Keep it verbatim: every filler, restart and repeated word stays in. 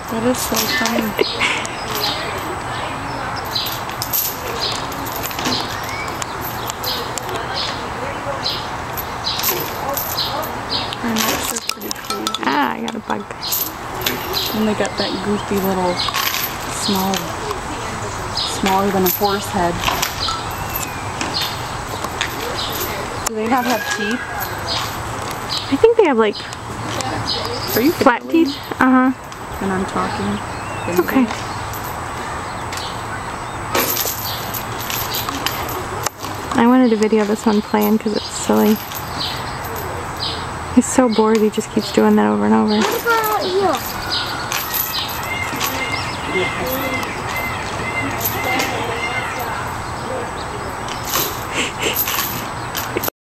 That is so funny. And that's so pretty crazy. Ah, I got a bug. And they got that goofy little small, smaller than a horse head. Do they not have teeth? I think they have like Are you flat fiddling? teeth. Uh huh. And I'm talking. It's okay. I wanted to video this one playing because it's silly. He's so bored, he just keeps doing that over and over.